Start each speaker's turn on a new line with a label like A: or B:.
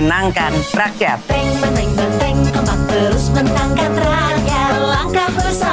A: memenangkan rakyat.
B: Benteng, benteng, benteng, kompak terus menangkan rakyat. Langkah bersama.